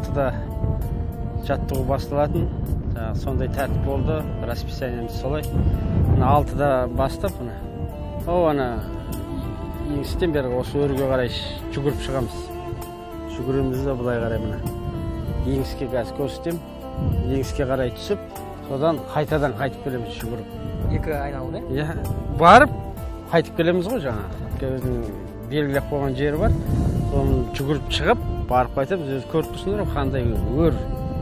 6-да жаттығу басталатын. Сондай тәртіп болды, расписаниеміз солай. 6-да бастап, ана еңістен бері осы өрге қарай жүгіріп шығамыз. Жүгіреміз де бұлай қарай еңіске қазір көрсетем. Еңіске қарай түсіп, содан қайтадан қайтып келеміз жүгіріп. 2 айналым, иә? Барып, қайтып келеміз ғой жаңа. Өзінің белгілеп қойған жері бар. Соны жүгіріп шығып, барып қайтып, өзі көріп тұрсыңдар, қандай өр.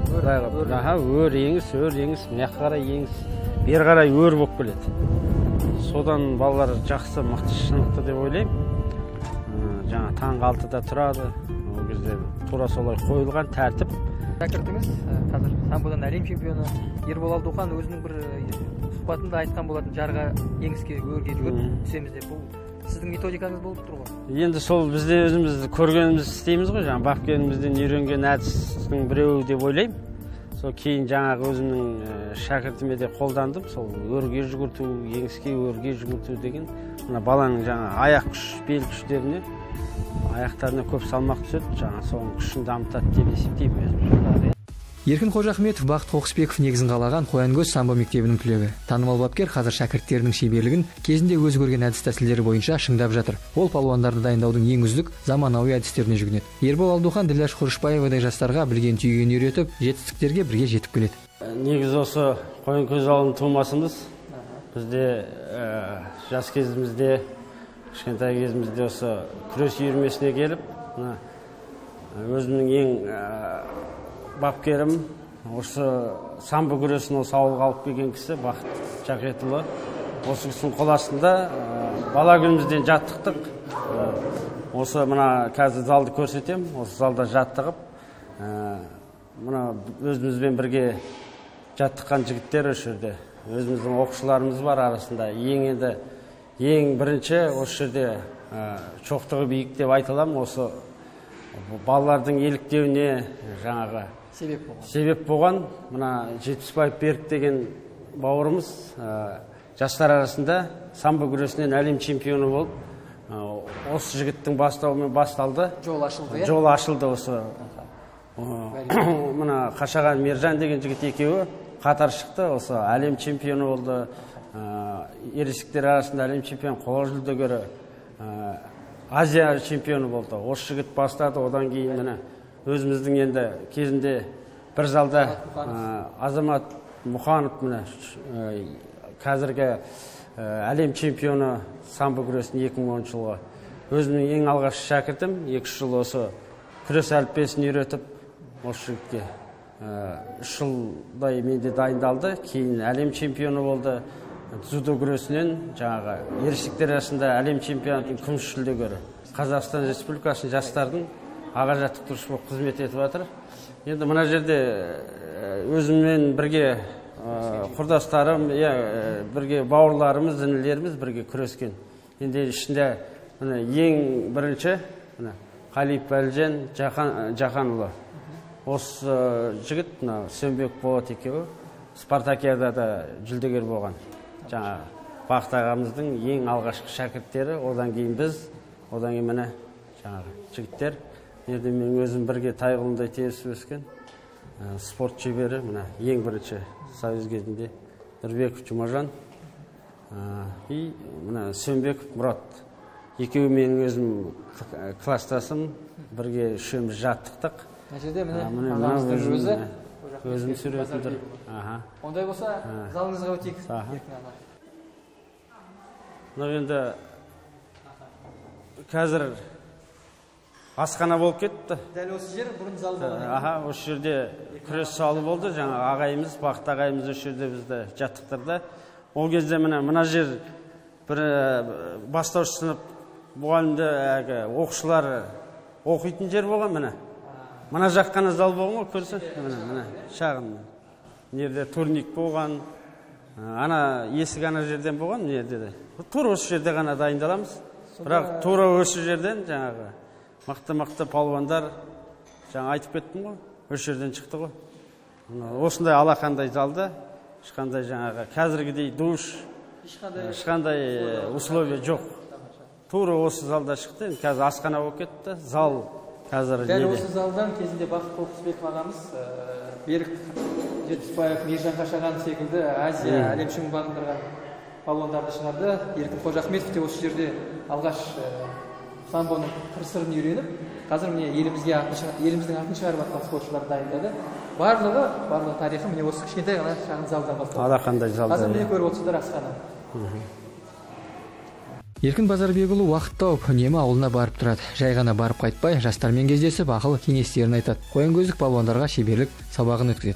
Өр еңіс, мына қарай еңіс, бер қарай өр болып келеді. Содан балалар жақсы, мықты шынықты деп ойлаймын. Жаңа таңғы 6-да тұрады. Ол кезде тура солай қойылған тәртіп. Шәкіртіңіз қазір самбодан әлем чемпионы Ербол Алдохан өзінің бір сұхбатында айтқан болатын, жарға еңіске өрге жүгіріп түсеміз деп. Бұл сіздің методикаңыз болып тұр ғой? Енді сол бізде өзіміз көргеніміз істейміз ғой, жаңа бапкерімізден үйренген әдістің біреуі деп ойлаймын. Сол кейін жаңағы өзімнің шәкіртіме де қолдандым. Сол өрге жүгірту, еңіске өрге жүгірту деген. Мына баланың жаңа аяқ күш, бел күштеріне, аяқтарына көп салмақ түседі, жаңа соның күшін дамытады деп есептеймін өзім. Еркін Қожахметов Бақыт Қоқысбеков негізін қалаған Қоянкөз самбо мектебінің түлегі. Танымал бапкер қазір шәкірттерінің шеберлігін кезінде өзі көрген әдіс-тәсілдері бойынша шыңдап жатыр. Ол палуандарды дайындаудың ең үздік заманауи әдістеріне жүгінеді. Ербол Алдохан Ділдәш Құрышбаевадай жастарға білген түйгенін үйретіп, жетістіктерге бірге жетіп келеді. Негізі осы Қоянкөз ауылының тумасымыз. Бізде жас кезімізде, кішкентай кезімізде осы күрес үйірмесіне келіп, өзімнің ең бапкерім осы самбо күресін осы ауылға алып келген кісі Бақыт Жақетұлы. Осы кісінің қол астында бала күнімізден жаттықтық. Осы мына қазір залды көрсетем. Осы залда жаттығып, мына өзімізбен бірге жаттыққан жігіттер осы жерде. Өзіміздің оқушыларымыз бар арасында. Ең бірінші осы жерде шоқтығы биік деп айталамын. Осы балалардың еліктеуіне жаңағы себеп болған. Мына Жетпісбаев Берік деген бауырымыз жастар арасында самбо күресінен әлем чемпионы болып, осы жігіттің бастауымен басталды. Жол ашылды осы. Мына Қашаған Мержан деген жігіт екеуі қатар шықты, осы әлем чемпионы болды. Ересектер арасында әлем чемпионы, қола жүлдегері, Азия чемпионы болды. Осы жігіт бастады, одан кейін міне өзіміздің енді кезінде бір залда Азамат Мұханов міне қазіргі әлем чемпионы самбо күресін 2010 жылғы. Өзімнің ең алғаш шәкіртім, 2 жыл осы күрес әліппесін үйретіп, осы жігітке 3 жылдай менде дайындалды. Кейін әлем чемпионы болды. Дзюдо күресінен жаңағы ересектер арасында әлем чемпионатының күміс жүлдегері. Қазақстан Республикасының жастардың аға жаттықтырушы болып қызмет етіп жатыр. Енді мына жерде өзіммен бірге құрдастарым, бірге бауырларымыз, інілеріміз бірге күрескен. Енді ішінде ең бірінші Қалиев Әлжан Жақанұлы. Осы жігіт Сөнбек Болат екеуі Спартакиадада жүлдегер болған. Жаңа Бақыт ағамыздың ең алғашқы шәкірттері, одан кейін біз, одан кейін міне жаңағы жігіттер. Енді мен өзім бірге тайғылындай тесіп өскен спорт шебері, мына ең бірінші Союз кезінде Нұрбеков Жұмажан, мына Сөнбеков Мұрат. Екеуі менің өзім кластасым, бірге үшеуміз жаттықтық. Өзім сүретіндір. Ондай болса, залыңызға өтейік. Енді қазір асхана болып кетті. Дәл осы жер бұрын зал болған. Осы жерде күрес залы болды. Жаңа ағайымыз, Бақыт ағайымыз осы жерде бізді жаттықтырды. Ол кезде мына жер бір бастауыш сынып мұғалімді оқушылар оқитын жер болған. Мына жақ қана зал болған ғой, көрсін. Мына шағын. Нерде турник болған. Ана есік ана жерден болған, нерде де. Тура осы жерде ғана дайындаламыз. Бірақ тура осы жерден жаңағы мықты палуандар, жаңа айтып кеттім ғой, осы жерден шықты ғой. Осындай алақандай залда, ешқандай жаңағы қазіргідей душ, ешқандай условия жоқ. Тура осы залда шықты. Қазір асхана болып кетті. Зал қазір дәл осы залдан кезінде Бақыт Қоқысбеков ағамыз, Берік Жетпісбаев, Мейіржан Қашаған секілді Азия әлем шыңын бағындырған палуандарды шығарды. Еркін Қожахметов те осы жерде алғаш самбоның қыр-сырын үйреніп, қазір міне еліміздің атын шығарып жатқан спортшылар дайындады. Барлығы тарихы міне осы кішкентай ғана шағын залдан басталды. Алақандай залда. Қазір міне көріп отырсыздар асхана. Еркін Базарбекұлы уақыт тауып үнемі ауылына барып тұрады. Жай ғана барып қайтпай, жастармен кездесіп, ақыл кеңестерін айтады. Қоян-көздік палуандарға шеберлік сабағын өткізеді.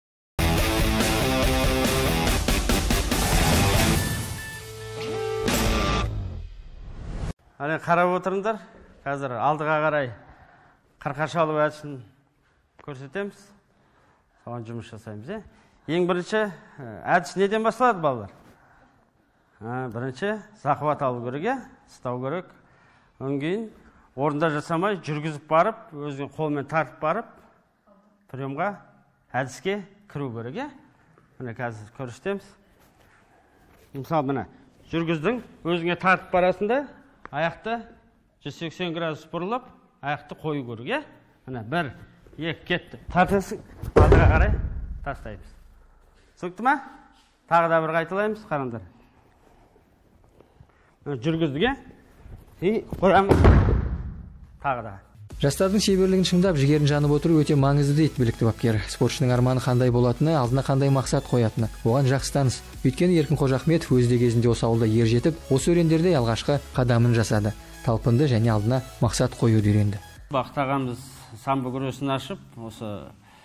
Әне қарап отырыңдар. Қазір алдыға қарай қырқашалу әдісін көрсетеміз. Соған жұмыс жасаймыз. Ең бірінші әдіс неден басталады, балалар? Бірінші сақуат алу керек, ұстау керек. Одан кейін орында жасамай жүргізіп барып, өзінің қолмен тартып барып, приемға әдіске кіру керек. Міне қазір көрсетеміз. Мысалы, міне жүргіздің, өзіңе тартып барасында, аяқты 180 градус бұрылып, аяқты қою керек. Міне 1, 2 кетті. Тартасың, алдыға қарай тастаймыз. Түсінікті ме? Тағы да бір қайталаймыз, қараңдар. Жүргіздіге қоямыз, тағы да. Жастардың шеберлігін шыңдап, жігерін жанып отыру өте маңызды дейді білікті бапкер. Спортшының арманы қандай болатыны, алдына қандай мақсат қоятыны, оған жақсы таныс. Өйткені Еркін Қожахметов өзі де кезінде осы ауылда ер жетіп, осы өрендерде алғашқы қадамын жасады. Талпынды және алдына мақсат қоюды үйренді. Бақыт ағамыз самбо күресін ашып, осы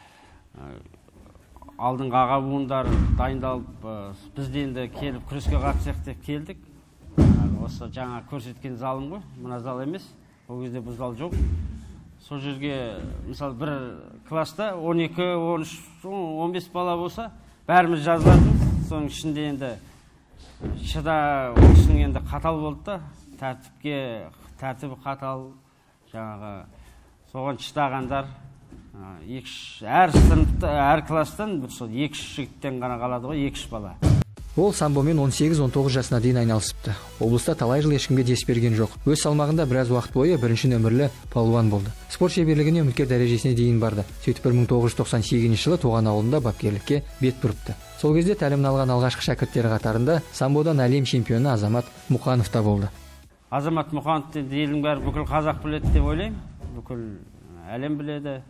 алдыңғы аға буындар дайындалып, біз де енді келіп күреске қатысайық деп келдік. Осы жаңа көрсеткен залым ғой, мына зал емес, ол кезде бұл зал жоқ. Сол жерге, мысалы, бір класста 12, 13, 15 бала болса, бәріміз жазылатын. Соның ішінде енді шыда олшының енді қатал болды да, тәртібі қатал, жаңағы соған шыдағандар. Әр сыныпта, әр класстан 2 жігіттен ғана қалады ғой, 2 бала. Ол самбомен 18-19 жасына дейін айналысыпты. Облыста талай жыл ешкімге дес берген жоқ. Өз салмағында біраз уақыт бойы бірінші нөмірлі палуан болды. Спорт шеберлігіне үміткер дәрежесіне дейін барды. Сөйтіп 1998 жылы туған ауылында бапкерлікке бет бұрыпты. Сол кезде тәлімін алған алғашқы шәкірттері қатарында самбодан әлем чемпионы Азамат Мұқанов та болды. Азамат Мұқанов енді елдің бәрі бүкіл қазақ біледі деп ойлаймын. Бүкіл әлем біледі.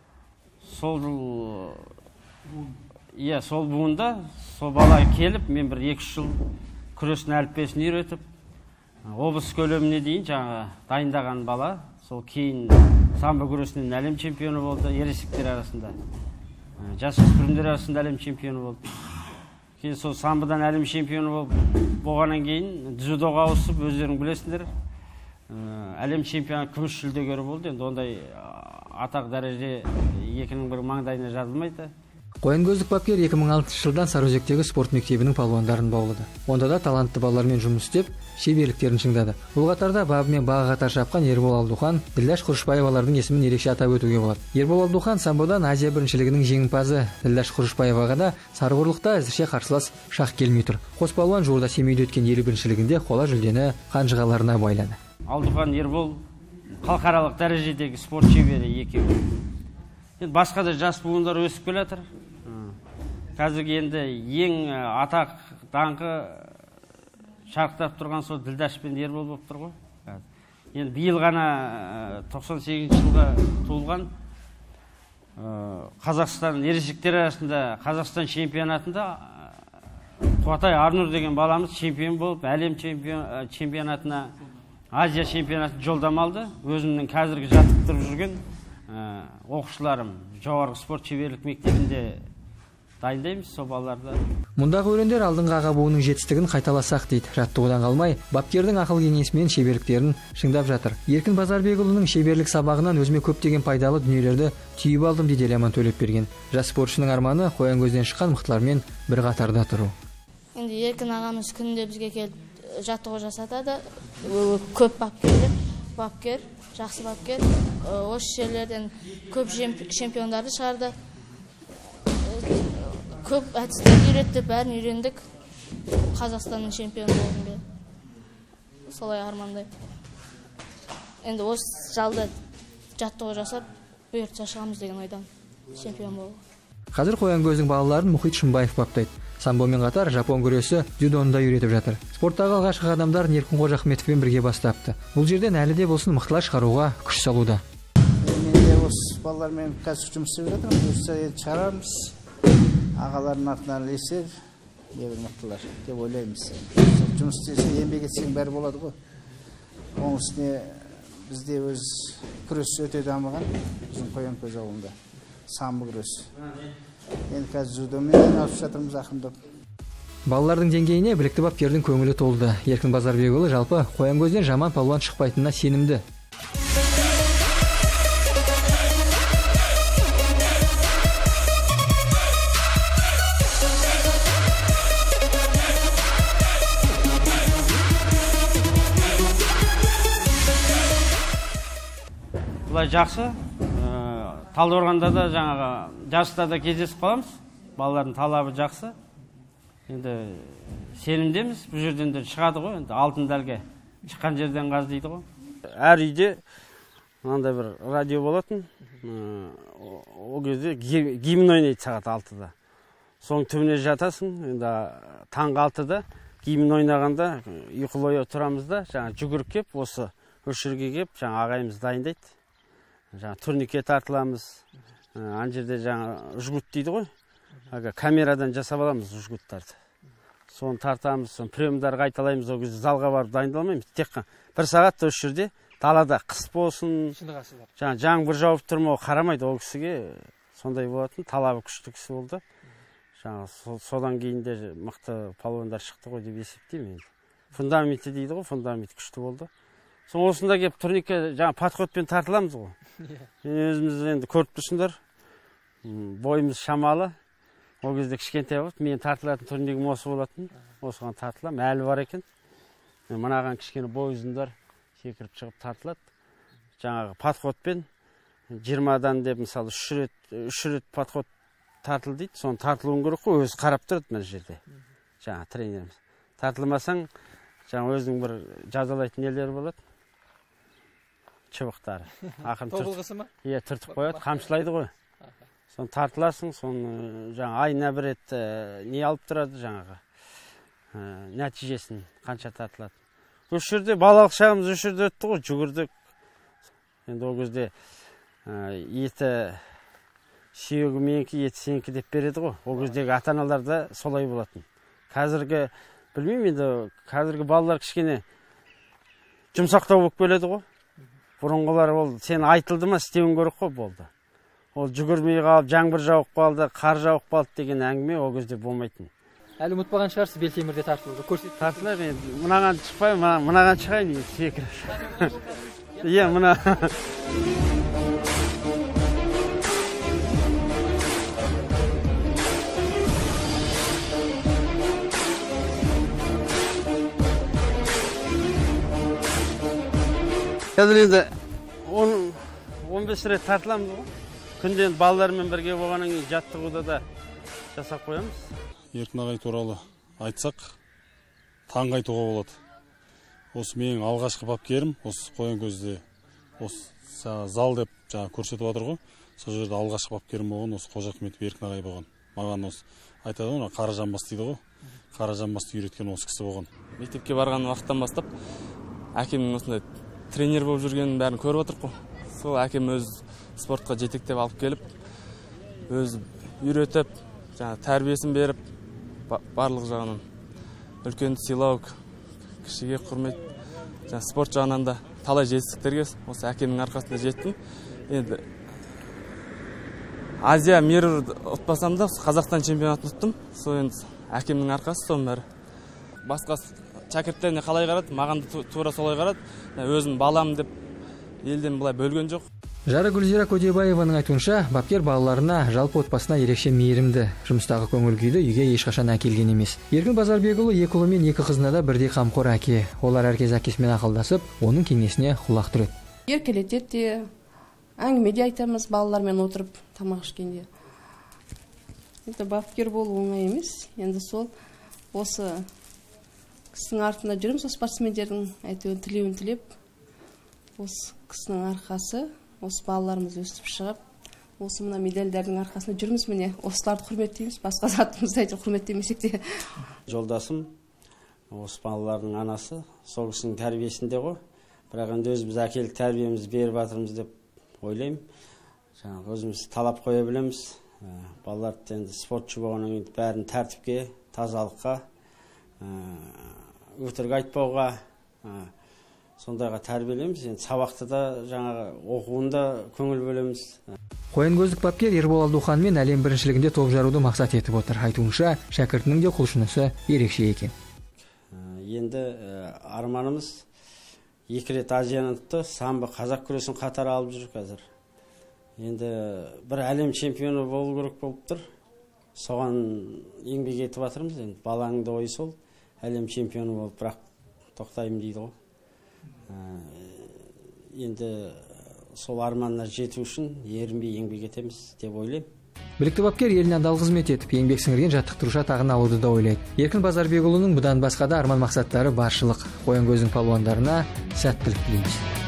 Сол буында, сол бала келіп, мен бір 2 жыл күрестің әліппесін үйретіп, облыс көлеміне дейін жаңа дайындаған бала, сол кейін самбо күресінен әлем чемпионы болды, ересектер арасында. Жасөспірімдер арасында әлем чемпионы болды. Кейін сол самбодан әлем чемпионы болғаннан кейін дзюдоға ауысып, өздерің білесіңдер, әлем чемпионы күміс жүлдегері болды. Енді ондай атақ дәреже екінің бір маңдайына жазылмайды. Қоян-көздік бапкер 2006 жылдан Сарыөзектегі спорт мектебінің палуандарын баулады. Онда да талантты балалармен жұмыс істеп, шеберліктерін шыңдады. Бұл қатарда бабы мен бағы қатар шапқан Ербол Алдухан, Ділдаш Құрышбаевалардың есімін ерекше атап өтуге болады. Ербол Алдухан самбодан Азия біріншілігінің жеңімпазы, Ділдаш Құрышбаеваға да сарықұрлықта әзірше қарсылас шақ келмей тұр. Қос палуан жуырда Семейде өткен ел біріншілігінде қола жүлдені қанжығаларына байлады. Алдухан Ербол халықаралық дәрежедегі спорт шебері екеуі. Басқа да жас буындар өсіп келе жатыр. Қазіргі енді ең атақ даңқы шарықтап тұрған сол Ділдаш пен Ербол болып тұр ғой. Енді биыл ғана 98 жылға туылған Қазақстан ересектер арасында Қазақстан чемпионатында Қуатай Арнұр деген баламыз чемпион болып, әлем чемпионатына, Азия чемпионатын жолдама алды. Өзімнің қазіргі жаттықтырып жүрген оқушыларым жоғарғы спорт шеберлік мектебінде дайындаймыз сол балаларды. Мұндағы өрендер алдыңғы аға буынның жетістігін қайталасақ дейді. Жаттығудан қалмай, бапкердің ақыл кеңесімен шеберліктерін шыңдап жатыр. Еркін Базарбекұлының шеберлік сабағынан өзіме көптеген пайдалы дүниелерді түйіп алдым дейді Еламан Төлепберген. Жас спортшының арманы қоян-көзден шыққан мықтылармен бір қатарда тұру. Енді Еркін ағамыз күнде бізге келіп жаттығу жасатады. Көп бапкер, жақсы бапкер. Осы жерлерден көп чемпиондарды шығарды. Көп әдістер үйретті, бәрін үйрендік. Қазақстанның чемпионы болдым бе. Солай армандай. Енді осы жалда жаттығу жасап бұйыртса шығамыз деген ойдан чемпион болу. Қазір Қоян-көздің балаларын Мұхит Шымбаев баптайды. Самбомен қатар жапон күресі, дзюдоны да үйретіп жатыр. Спорттағы алғашқы қадамдарын Еркін Қожахметовпен бірге бастапты. Бұл жерден әлі де болсын мықтылар шығаруға күш салуда. Мен де осы балалармен қазір жұмыс істеп жатырмын. Бұйыртса шығарамыз. Ағалардың артынан ілесер, ебір мықтылар деп ойлаймыз. Жұмыс істесе, еңбек етсең бәрі болады ғой. Оның үстіне бізде өз күрес өте дамыған, біздің Қоян-көз ауылында. Самбо күресі. Енді қазір дзюдомен айналысып жатырмыз ақырындап. Балалардың деңгейіне білікті бапкердің көңілі толды. Еркін Базарбекұлы жалпы Қоян-көзден жаман палуан шықпайтынына сенімді. Бұлай жақсы. Талдықорғанда да жаңағы жарыста да кездесіп қаламыз. Балалардың талабы жақсы. Енді сенімдеміз, бұл жерден де шығады ғой. Енді алтын дәлге шыққан жерден қаз дейді ғой. Әр үйде мынандай бір радио болатын. Ол кезде гимн ойнайды сағат 6-да. Соның түбіне жатасың. Енді таңғы 6-да гимн ойнағанда ұйқылы тұрамыз да, жаңа жүгіріп кеп, осы өшірге кеп, жаңа ағайымыз дайындайды. Жаңа турникет тартыламыз. Ан жерде жаңа жгут дейді ғой. Камерадан жасап аламыз жгуттарды. Соны тартамыз, соны приемдар қайталаймыз. Ол кезде залға барып дайындалмаймыз. Тек бір сағат осы жерде далада қыс болсын, жаңа жаңбыр жауып тұрмау қарамайды. Ол кісіге сондай болатын, талабы күшті кісі болды. Жаңа содан кейін де мықты палуандар шықты ғой деп есептеймін енді. Фундаменті дейді ғой, фундамент күшті болды. Соң осында кеп турникке жаңа подходпен тартыламыз ғой. Өзіміз енді көріп тұрсыңдар, бойымыз шамалы. Ол кезде кішкентай болды. Мен тартылатын турнигім осы болатын. Осыған тартылам, әлі бар екен. Мынаған кішкене бой ұзындар секіріп шығып тартылады. Жаңағы подходпен 20-дан деп мысалы 3 рет подход тартыл дейді. Соны тартылуын керек қой, өзі қарап тұрады мына жерде. Жаңа тренеріміз. Тартылмасаң, жаңа өзінің бір жазалайтын нелері болады. Чыбықтары. Тобылғысы ма? Иә, түртіп қояды, қамшылайды ғой. Соны тартыласың, соны жаңа айына бір рет не алып тұрады жаңағы нәтижесін қанша тартылады. Осы жерде балалық шағымыз осы жерде өтті ғой, жүгірдік. Енді ол кезде еті сүйегі менікі, еті сенікі деп береді ғой. Ол кездегі ата-аналар да солай болатын. Қазіргі, білмеймін енді, қазіргі балалар кішкене жұмсақтау болып келеді ғой. Бұрынғылар ол сен айтылды ма істеуін керек қой болды. Ол жүгірмей қалып, жаңбыр жауып қалды, қар жауып қалды деген әңгіме ол кезде болмайтын. Әлі ұмытпаған шығарсыз белтемірде тартылуды. Көрсетіп тартылар енді. Мынаған шықпай, мынаған шығайын енді секіріп. Иә, мына. Қазір енді 15 рет тартыламыз ғой. Күнде балалармен бірге болғаннан кейін жаттығуда да жасап қоямыз. Еркін ағай туралы айтсақ, таңғы айтуға болады. Осы менің алғашқы бапкерім, осы Қоян-көзде, осы зал деп көрсетіп отыр ғой. Сол жерде алғашқы бапкерім болған, осы Қожахметов Еркін ағай болған. Маған осы айтады ғой, қара жамбас дейді ғой. Қара жамбасты үйреткен осы кісі болған. Мектепке барған уақыттан бастап әкемнің осындай тренер болып жүргенін бәрін көріп отырық қой. Сол әкем өз спортқа жетектеп алып келіп, өз үйретіп, тәрбиесін беріп, барлық жағынан үлкенді сыйлау, кішіге құрмет, спорт жағынан да талай жетістіктерге осы әкемнің арқасында жеттім. Енді Азия мир ұтпасам да Қазақстан чемпионатын ұттым. Сол енді әкемнің арқасы соның бәрі. Басқа шәкірттеріне қалай қарады, маған да тура солай қарады. Өзім балам деп елден былай бөлген жоқ. Жары Гүлзира Көдебаеваның айтуынша, бапкер балаларына, жалпы отбасына ерекше мейірімді. Жұмыстағы көңіл күйді үйге ешқашан әкелген емес. Еркін Базарбекұлы 2 ұлы мен 2 қызына да бірдей қамқор әке. Олар әркез әкесімен ақылдасып, оның кеңесіне құлақ түреді. Еркелетеді, әңгіме де айтамыз балалармен отырып тамақ ішкенде. Енді бапкер болу оңай емес. Енді сол осы кісінің артында жүреміз, спортсмендердің әйтеуір тілеуін тілеп, осы кісінің арқасы осы балаларымыз өсіп шығып, осы мына медальдардың арқасында жүрміз міне. Осыларды құрметтейміз, басқа затымызды айтып құрметтемесек те. Жолдасым осы балалардың анасы, сол кісінің тәрбиесінде ғой. Бірақ енді өзіміз әкелік тәрбиемізді беріп жатырмыз деп ойлаймын. Жаңағы өзіміз талап қоя білеміз. Балаларды енді спортшы болғаннан кейін бәрін тәртіпке, тазалыққа, өтірік айтпауға, сондайға тәрбиелейміз. Енді сабақты да жаңағы оқуында көңіл бөлеміз. Қоян-көздік бапкер Ербол Алдуханмен әлем біріншілігінде топ жаруды мақсат етіп отыр. Айтуынша, шәкіртінің де құлшынысы ерекше екен. Енді арманымыз 2 рет Азияны ұтты, самбо қазақ күресін қатар алып жүр қазір. Енді бір әлем чемпионы болу керек болып тұр. Соған еңбек етіп жатырмыз. Енді баланың да ойы сол, әлем чемпионы болып, бірақ тоқтаймын дейді ғой. Енді сол арманына жету үшін ерінбей еңбек етеміз деп ойлаймын. Білікті бапкер еліне адал қызмет етіп, еңбек сіңірген жаттықтырушы атағын алуды да ойлайды. Еркін Базарбекұлының бұдан басқа да арман мақсаттары баршылық. Қоян-көздің палуандарына сәттілік тілейміз.